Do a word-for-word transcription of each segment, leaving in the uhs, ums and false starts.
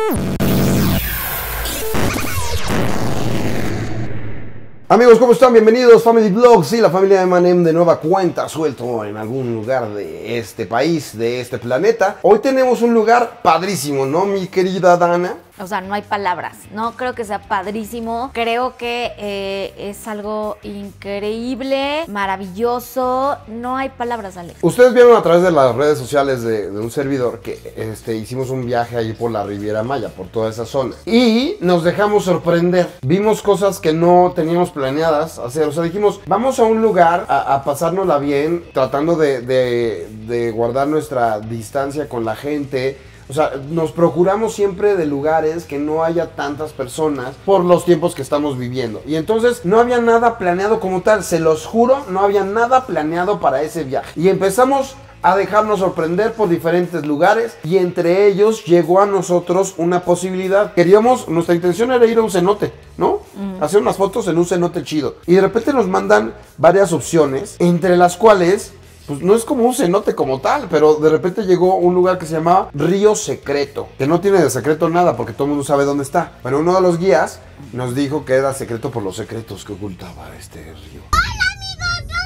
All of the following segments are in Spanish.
Amigos, ¿cómo están? Bienvenidos, Family Vlogs y la familia de Manem de nueva cuenta, suelto en algún lugar de este país, de este planeta. Hoy tenemos un lugar padrísimo, ¿no, mi querida Dana? O sea, no hay palabras, no creo que sea padrísimo, creo que eh, es algo increíble, maravilloso, no hay palabras, Alex. Ustedes vieron a través de las redes sociales de, de un servidor que este, hicimos un viaje ahí por la Riviera Maya, por toda esa zona. Y nos dejamos sorprender, vimos cosas que no teníamos planeadas hacer, o sea, dijimos, vamos a un lugar a, a pasárnosla bien, tratando de, de, de guardar nuestra distancia con la gente. O sea, nos procuramos siempre de lugares que no haya tantas personas por los tiempos que estamos viviendo. Y entonces no había nada planeado como tal, se los juro, no había nada planeado para ese viaje. Y empezamos a dejarnos sorprender por diferentes lugares y entre ellos llegó a nosotros una posibilidad. Queríamos, nuestra intención era ir a un cenote, ¿no? Mm. Hacer unas fotos en un cenote chido. Y de repente nos mandan varias opciones, entre las cuales... pues no es como un cenote como tal, pero de repente llegó un lugar que se llamaba Río Secreto, que no tiene de secreto nada porque todo el mundo sabe dónde está. Pero uno de los guías nos dijo que era secreto por los secretos que ocultaba este río. ¡Hola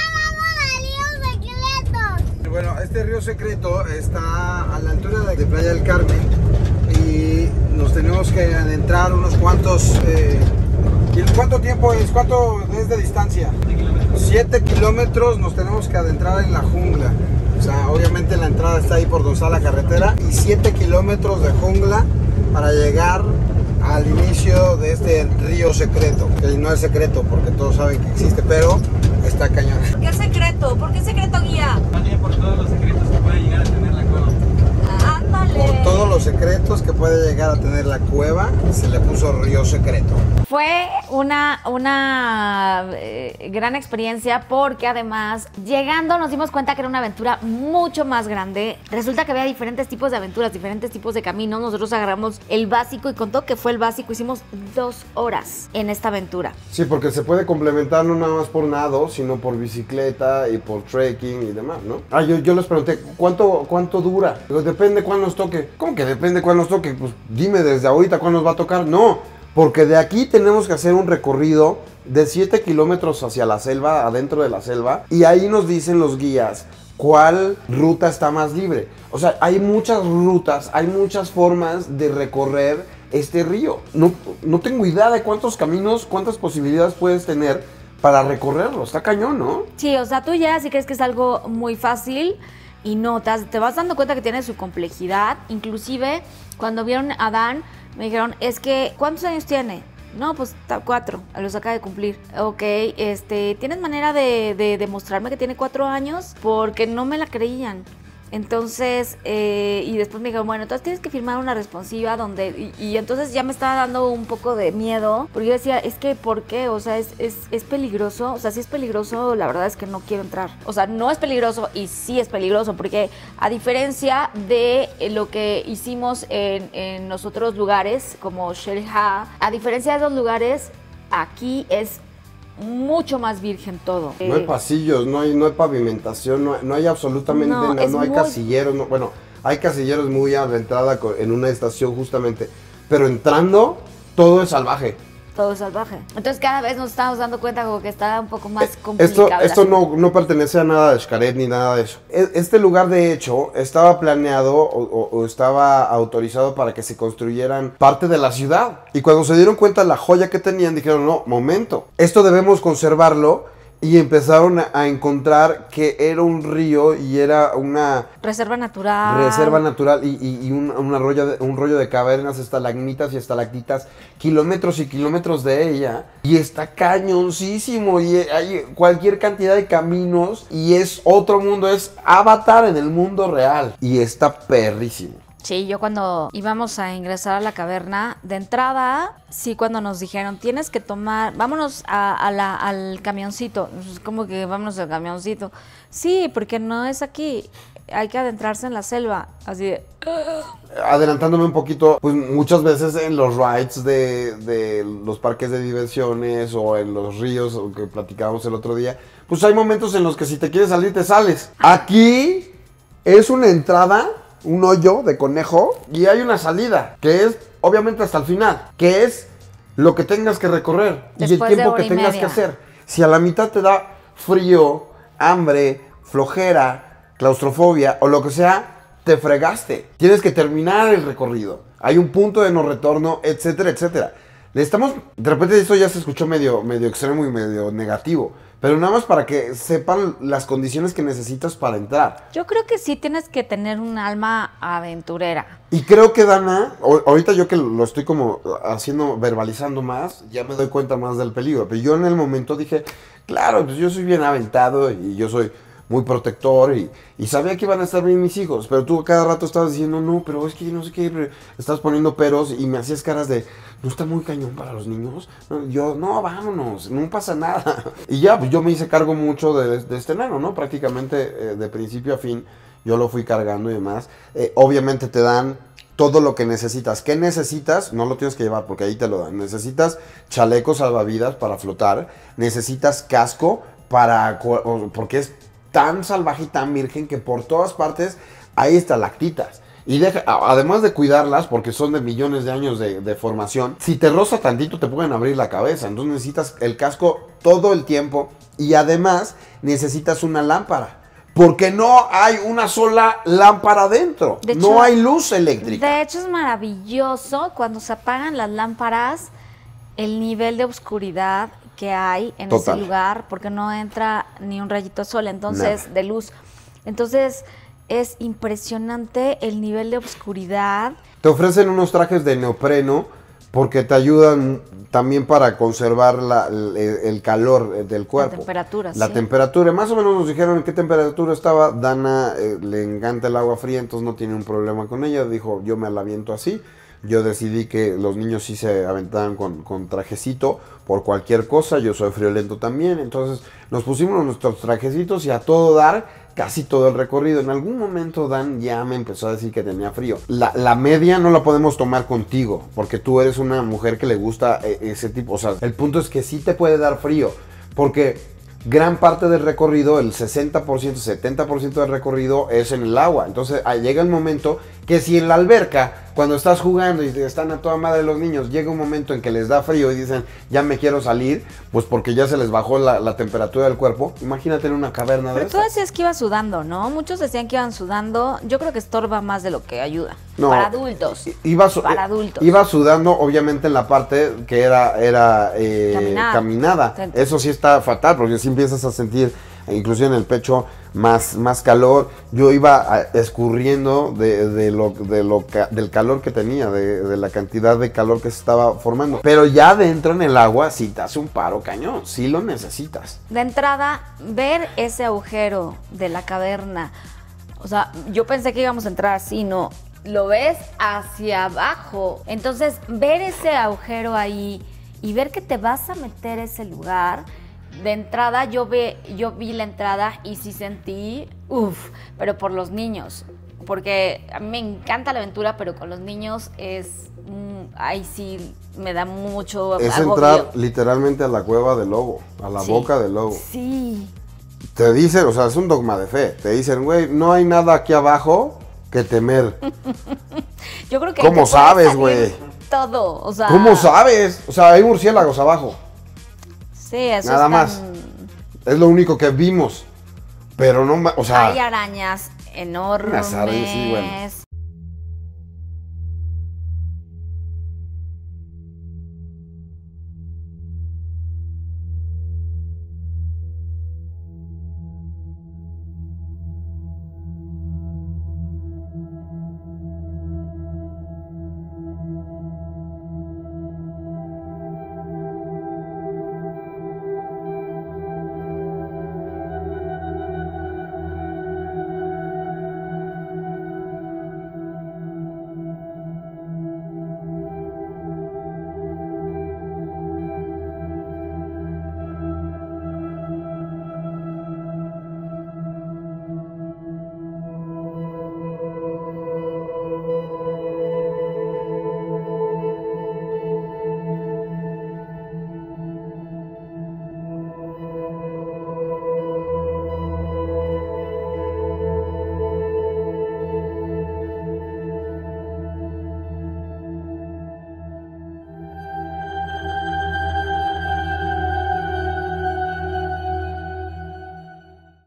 amigos! ¿Cómo están? Río Secreto. Bueno, este río secreto está a la altura de, de Playa del Carmen y nos tenemos que adentrar unos cuantos... Eh, ¿Y cuánto tiempo es? ¿Cuánto es de distancia? siete kilómetros nos tenemos que adentrar en la jungla. O sea, obviamente la entrada está ahí por donde está la carretera. Y siete kilómetros de jungla para llegar al inicio de este río secreto. Que no es secreto porque todos saben que existe, pero está cañón. ¿Por qué secreto? ¿Por qué secreto, guía? También por todos los secretos que puede llegar a tener la cueva. ¡Ándale! Por todos los secretos que puede llegar a tener la cueva, se le puso Río Secreto. Fue una, una eh, gran experiencia porque además llegando nos dimos cuenta que era una aventura mucho más grande. Resulta que había diferentes tipos de aventuras, diferentes tipos de caminos. Nosotros agarramos el básico y con todo que fue el básico hicimos dos horas en esta aventura. Sí, porque se puede complementar no nada más por nado, sino por bicicleta y por trekking y demás, ¿no? Ah, yo, yo les pregunté, ¿cuánto, cuánto dura? Pues depende cuándo nos toque. ¿Cómo que depende cuándo nos toque? Pues dime desde ahorita cuándo nos va a tocar. No. Porque de aquí tenemos que hacer un recorrido de siete kilómetros hacia la selva, adentro de la selva, y ahí nos dicen los guías cuál ruta está más libre. O sea, hay muchas rutas, hay muchas formas de recorrer este río. No, no tengo idea de cuántos caminos, cuántas posibilidades puedes tener para recorrerlo. Está cañón, ¿no? Sí, o sea, tú ya si crees que es algo muy fácil y no, te, te vas dando cuenta que tiene su complejidad. Inclusive, cuando vieron a Dan, me dijeron, es que, ¿cuántos años tiene? No, pues cuatro, los acaba de cumplir. Ok, este, ¿tienes manera de, de demostrarme que tiene cuatro años? Porque no me la creían. Entonces, eh, y después me dijeron, bueno, entonces tienes que firmar una responsiva donde... Y, y entonces ya me estaba dando un poco de miedo, porque yo decía, es que, ¿por qué? O sea, es, es, es peligroso. O sea, si es peligroso, la verdad es que no quiero entrar. O sea, no es peligroso y sí es peligroso, porque a diferencia de lo que hicimos en, en los otros lugares, como Shelha, a diferencia de esos lugares, aquí es mucho más virgen todo. No hay pasillos, no hay, no hay pavimentación, no hay, no hay absolutamente No, nada, es no hay muy... casilleros, no, bueno, hay casilleros muy a la entrada en una estación justamente, pero entrando todo es salvaje. Todo salvaje. Entonces cada vez nos estamos dando cuenta como que está un poco más complicado. Esto, esto no, no pertenece a nada de Xcaret ni nada de eso. Este lugar de hecho estaba planeado o, o, o estaba autorizado para que se construyeran parte de la ciudad. Y cuando se dieron cuenta de la joya que tenían dijeron, no, momento, esto debemos conservarlo. Y empezaron a, a encontrar que era un río y era una... Reserva natural. Reserva natural y, y, y un, una rollo de, un rollo de cavernas, estalagmitas y estalactitas, kilómetros y kilómetros de ella. Y está cañoncísimo y hay cualquier cantidad de caminos y es otro mundo, es Avatar en el mundo real. Y está perrísimo. Sí, yo cuando íbamos a ingresar a la caverna, de entrada, sí, cuando nos dijeron, tienes que tomar, vámonos a, a la, al camioncito. ¿Cómo que vámonos al camioncito? Sí, porque no es aquí, hay que adentrarse en la selva, así de... Adelantándome un poquito, pues muchas veces en los rides de, de los parques de diversiones o en los ríos que platicábamos el otro día, pues hay momentos en los que si te quieres salir, te sales. Aquí es una entrada un hoyo de conejo y hay una salida, que es obviamente hasta el final, que es lo que tengas que recorrer y el Después de tiempo hora que y tengas media. que hacer. Si a la mitad te da frío, hambre, flojera, claustrofobia o lo que sea, te fregaste. Tienes que terminar el recorrido. Hay un punto de no retorno, etcétera, etcétera. Le estamos, de repente esto ya se escuchó medio, medio extremo y medio negativo, pero nada más para que sepan las condiciones que necesitas para entrar. Yo creo que sí tienes que tener un alma aventurera. Y creo que Dana, o- ahorita yo que lo estoy como haciendo, verbalizando más, ya me doy cuenta más del peligro. Pero yo en el momento dije, claro, pues yo soy bien aventado y yo soy muy protector y, y sabía que iban a estar bien mis hijos. Pero tú cada rato estabas diciendo, no, pero es que no sé qué, pero estabas poniendo peros y me hacías caras de, ¿no está muy cañón para los niños? No, yo, no, vámonos, no pasa nada. Y ya, pues yo me hice cargo mucho de, de este nano, ¿no? Prácticamente eh, de principio a fin. Yo lo fui cargando y demás. Eh, obviamente te dan todo lo que necesitas. ¿Qué necesitas? No lo tienes que llevar porque ahí te lo dan. Necesitas chalecos salvavidas para flotar. Necesitas casco para... porque es tan salvaje y tan virgen que por todas partes hay estalactitas. Y deja, además de cuidarlas, porque son de millones de años de, de formación, si te roza tantito te pueden abrir la cabeza. Entonces necesitas el casco todo el tiempo y además necesitas una lámpara. Porque no hay una sola lámpara dentro. De hecho- no hay luz eléctrica. De hecho, es maravilloso cuando se apagan las lámparas, el nivel de oscuridad que hay en Total. ese lugar, porque no entra ni un rayito de sol, entonces, Nada. de luz. Entonces, es impresionante el nivel de oscuridad. Te ofrecen unos trajes de neopreno porque te ayudan también para conservar la- el, el calor del cuerpo. temperatura, La sí. temperatura. Más o menos nos dijeron en qué temperatura estaba. Dana eh, le encanta el agua fría, entonces no tiene un problema con ella. Dijo, yo me la aviento así. Yo decidí que los niños sí se aventaban con, con trajecito por cualquier cosa. Yo soy friolento también. Entonces nos pusimos nuestros trajecitos y a todo dar casi todo el recorrido. En algún momento Dan ya me empezó a decir que tenía frío. La, la media no la podemos tomar contigo porque tú eres una mujer que le gusta eh, ese tipo. O sea, el punto es que sí te puede dar frío porque gran parte del recorrido, el sesenta por ciento, setenta por ciento del recorrido es en el agua. Entonces ah, llega el momento que si en la alberca, cuando estás jugando y están a toda madre los niños, llega un momento en que les da frío y dicen, ya me quiero salir, pues porque ya se les bajó la, la temperatura del cuerpo. Imagínate en una caverna de Pero tú esas. decías que iba sudando, ¿no? Muchos decían que iban sudando. Yo creo que estorba más de lo que ayuda. No, Para adultos. Iba, su- Para adultos. Iba sudando, obviamente, en la parte que era, era eh, Caminar. caminada. Te- Eso sí está fatal, porque si empiezas a sentir, inclusive en el pecho, más, más calor. Yo iba a- escurriendo de, de lo, de lo ca- del calor que tenía, de, de la cantidad de calor que se estaba formando. Pero ya dentro en el agua, sí te hace un paro cañón, sí lo necesitas. De entrada, ver ese agujero de la caverna. O sea, yo pensé que íbamos a entrar así, no. Lo ves hacia abajo. Entonces, ver ese agujero ahí y ver que te vas a meter a ese lugar. De entrada, yo, ve, yo vi la entrada y sí sentí, uff, pero por los niños. Porque a mí me encanta la aventura, pero con los niños es, mm, ahí sí me da mucho Es agobio. entrar literalmente a la cueva del lobo, a la Sí. boca del lobo. Sí. Te dicen, o sea, es un dogma de fe. Te dicen, güey, no hay nada aquí abajo que temer. Yo creo que ¿Cómo te puede sabes, salir güey? Todo, o sea. ¿Cómo sabes? O sea, hay murciélagos abajo. Sí, eso Nada es más. tan- Es lo único que vimos. Pero no, ma- o sea, Hay arañas enormes. Unas arañas, sí, bueno.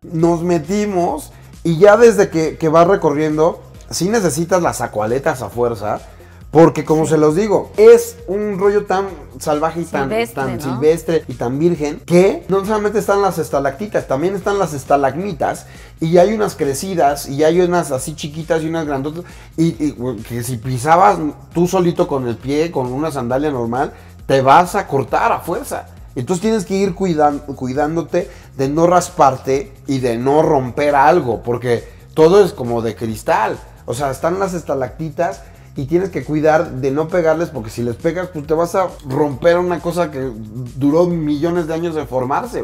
nos metimos y ya desde que, que vas recorriendo, sí necesitas las acualetas a fuerza, porque como sí. se los digo, es un rollo tan salvaje y tan silvestre, tan ¿no? silvestre y tan virgen, que no solamente están las estalactitas, también están las estalagmitas, y hay unas crecidas, y hay unas así chiquitas y unas grandotas, y, y que si pisabas tú solito con el pie, con una sandalia normal, te vas a cortar a fuerza. Entonces tienes que ir cuidan, cuidándote de no rasparte y de no romper algo, porque todo es como de cristal. O sea, están las estalactitas y tienes que cuidar de no pegarles, porque si les pegas, pues te vas a romper una cosa que duró millones de años de formarse.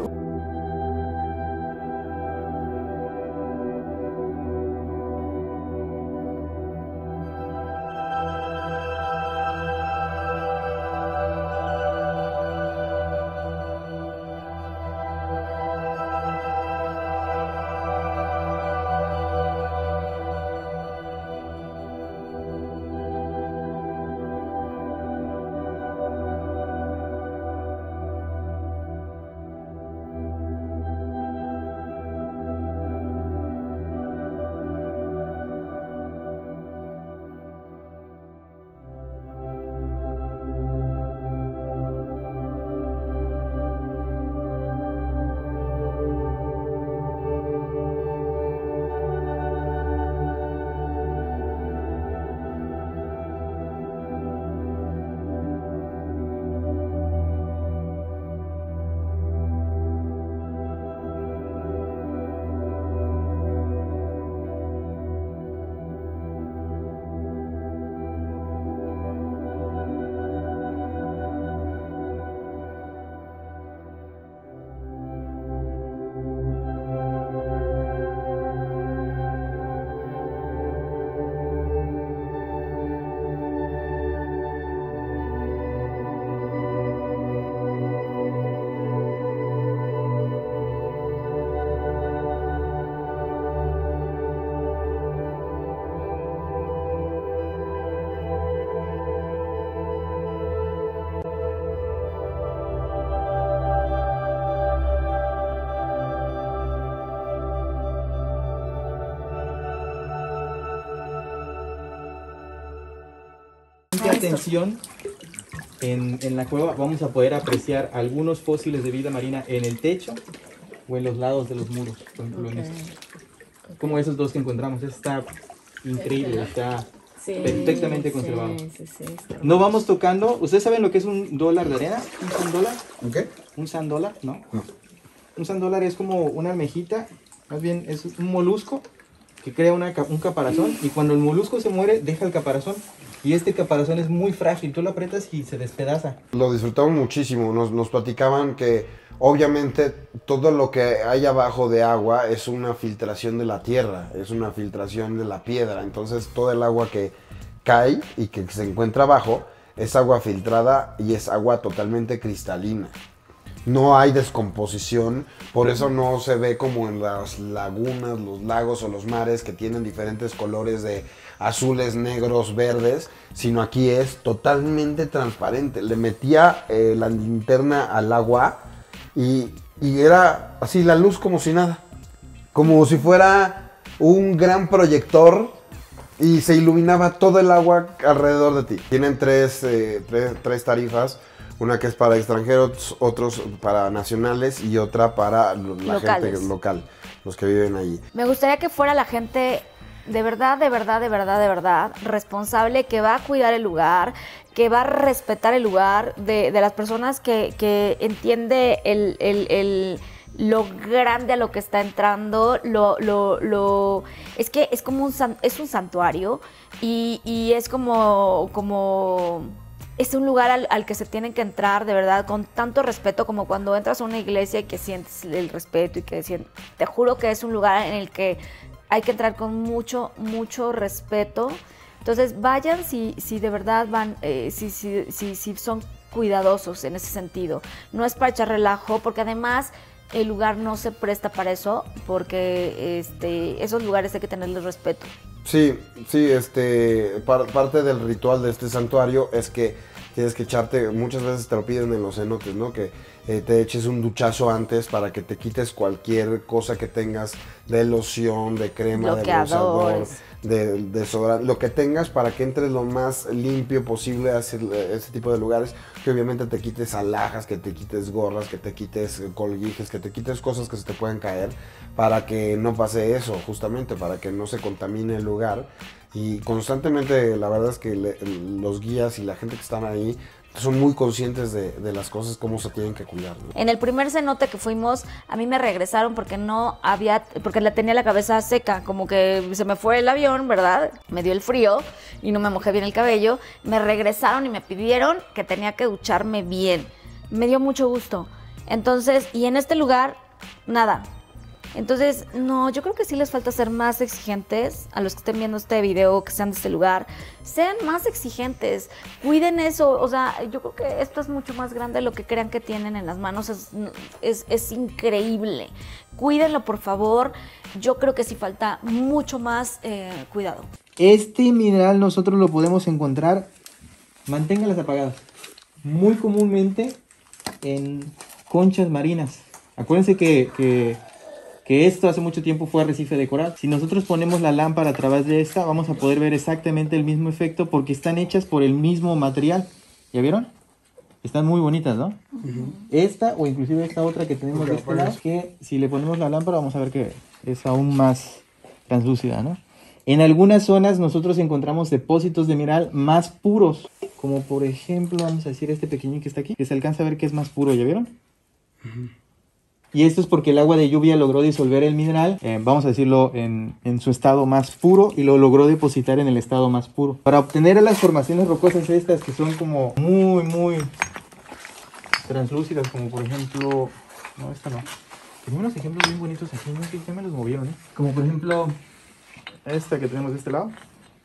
Atención, en, en la cueva vamos a poder apreciar algunos fósiles de vida marina en el techo o en los lados de los muros, por ejemplo, okay. en estos. Como esos dos que encontramos, está increíble, está sí, perfectamente conservado. Sí, sí, sí, no vamos tocando, ¿ustedes saben lo que es un dólar de arena? ¿Un sand dólar? ¿Okay? ¿Un sand dólar? ¿No? no. Un sand dólar es como una almejita, más bien es un molusco que crea una, un caparazón, y cuando el molusco se muere deja el caparazón. Y este caparazón es muy frágil, tú lo aprietas y se despedaza. Lo disfrutamos muchísimo, nos, nos platicaban que obviamente todo lo que hay abajo de agua es una filtración de la tierra, es una filtración de la piedra. Entonces todo el agua que cae y que se encuentra abajo es agua filtrada y es agua totalmente cristalina. No hay descomposición, por eso no se ve como en las lagunas, los lagos o los mares que tienen diferentes colores de azules, negros, verdes, sino aquí es totalmente transparente. Le metía eh, la linterna al agua y, y era así la luz como si nada, como si fuera un gran proyector y se iluminaba todo el agua alrededor de ti. Tienen tres, eh, tres, tres tarifas. Una que es para extranjeros, otros para nacionales y otra para la Locales. gente local, los que viven ahí. Me gustaría que fuera la gente de verdad, de verdad, de verdad, de verdad, responsable, que va a cuidar el lugar, que va a respetar el lugar, de, de las personas que, que entiende el, el, el, lo grande a lo que está entrando, lo, lo, lo es que es como un, es un santuario y, y es como... como es un lugar al, al que se tienen que entrar de verdad con tanto respeto, como cuando entras a una iglesia y que sientes el respeto y que sientes, te juro que es un lugar en el que hay que entrar con mucho, mucho respeto. Entonces vayan si, si de verdad van, eh, si, si, si, si son cuidadosos en ese sentido. No es para echar relajo, porque además el lugar no se presta para eso, porque este, esos lugares hay que tenerles respeto. Sí, sí, este, par, parte del ritual de este santuario es que tienes que echarte, muchas veces te lo piden en los cenotes, ¿no? Que eh, te eches un duchazo antes para que te quites cualquier cosa que tengas de loción, de crema, de bronceador, de desodorante, lo que tengas para que entres lo más limpio posible a ese, a ese tipo de lugares, que obviamente te quites alhajas, que te quites gorras, que te quites colguijes, que te quites cosas que se te pueden caer, para que no pase eso, justamente, para que no se contamine el lugar. Y constantemente, la verdad es que le, los guías y la gente que están ahí son muy conscientes de, de las cosas, cómo se tienen que cuidar, ¿no? En el primer cenote que fuimos, a mí me regresaron porque no había, porque la tenía la cabeza seca, como que se me fue el avión, ¿verdad? Me dio el frío y no me mojé bien el cabello. Me regresaron y me pidieron que tenía que ducharme bien. Me dio mucho gusto. Entonces, y en este lugar, nada. Entonces, no, yo creo que sí les falta ser más exigentes a los que estén viendo este video, que sean de este lugar. Sean más exigentes, cuiden eso. O sea, yo creo que esto es mucho más grande de lo que crean que tienen en las manos. Es, es, es increíble. Cuídenlo, por favor. Yo creo que sí falta mucho más eh, cuidado. Este mineral nosotros lo podemos encontrar, manténgalas apagadas, muy comúnmente en conchas marinas. Acuérdense que... que que esto hace mucho tiempo fue arrecife de coral. Si nosotros ponemos la lámpara a través de esta, vamos a poder ver exactamente el mismo efecto porque están hechas por el mismo material. ¿Ya vieron? Están muy bonitas, ¿no? Uh-huh. Esta o inclusive esta otra que tenemos de este lado, que si le ponemos la lámpara vamos a ver que es aún más translúcida, ¿no? En algunas zonas nosotros encontramos depósitos de mineral más puros, como por ejemplo, vamos a decir este pequeñín que está aquí, que se alcanza a ver que es más puro, ¿ya vieron? Uh-huh. Y esto es porque el agua de lluvia logró disolver el mineral, eh, vamos a decirlo, en, en su estado más puro y lo logró depositar en el estado más puro. Para obtener las formaciones rocosas estas que son como muy, muy translúcidas, como por ejemplo... No, esta no. Tengo unos ejemplos bien bonitos aquí, no sé, ya me los movieron, ¿eh? Como por ejemplo esta que tenemos de este lado.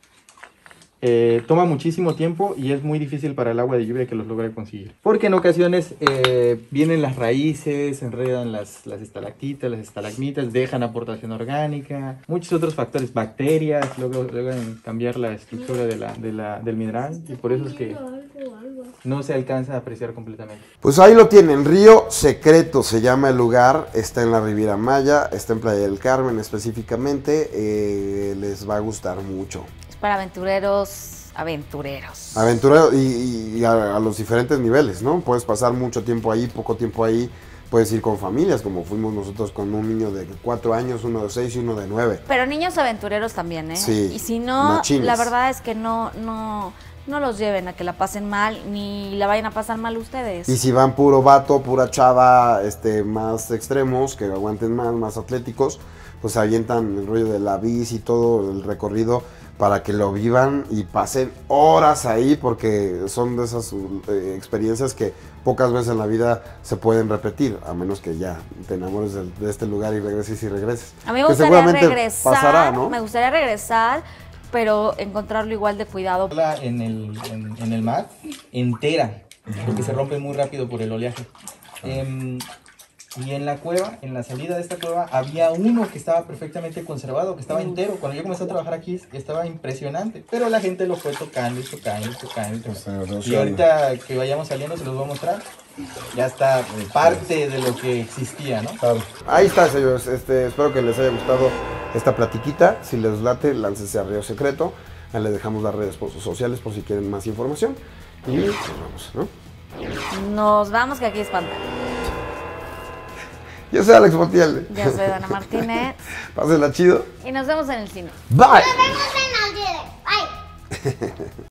Eh, toma muchísimo tiempo y es muy difícil para el agua de lluvia que los logre conseguir. Porque en ocasiones eh, vienen las raíces, enredan las, las estalactitas, las estalagmitas, dejan aportación orgánica, muchos otros factores, bacterias, luego logran cambiar la estructura de la, de la, del mineral y por eso es que no se alcanza a apreciar completamente. Pues ahí lo tienen, Río Secreto se llama el lugar, está en la Riviera Maya, está en Playa del Carmen específicamente, eh, les va a gustar mucho. Para aventureros, aventureros. Aventureros y, y a, a los diferentes niveles, ¿no? Puedes pasar mucho tiempo ahí, poco tiempo ahí, puedes ir con familias, como fuimos nosotros con un niño de cuatro años, uno de seis y uno de nueve. Pero niños aventureros también, ¿eh? Sí. Y si no, machines. La verdad es que no, no, no los lleven a que la pasen mal, ni la vayan a pasar mal ustedes. Y si van puro vato, pura chava, este, más extremos, que aguanten más, más atléticos, pues avientan el rollo de la bici y todo el recorrido, para que lo vivan y pasen horas ahí, porque son de esas eh, experiencias que pocas veces en la vida se pueden repetir, a menos que ya te enamores de, de este lugar y regreses y regreses. A mí me gustaría regresar, pasará, ¿no? Me gustaría regresar, pero encontrarlo igual de cuidado. En el, en, en el mar, entera, porque se rompe muy rápido por el oleaje. Eh, Y en la cueva, en la salida de esta cueva, había uno que estaba perfectamente conservado, que estaba entero. Cuando yo comencé a trabajar aquí, estaba impresionante. Pero la gente lo fue tocando y tocando y tocando. Y, tocando. Y ahorita que vayamos saliendo se los voy a mostrar. Ya está parte de lo que existía, ¿no? Claro. Ahí está, señores. Este, espero que les haya gustado esta platiquita. Si les late, láncese a Río Secreto. Ahí les dejamos las redes sociales por si quieren más información. Y nos vamos, ¿no? Nos vamos, que aquí espantan. Yo soy Alex Montiel. Yo soy Dana Martínez. Pásenla chido. Y nos vemos en el cine. Bye. Nos vemos en el cine. Bye.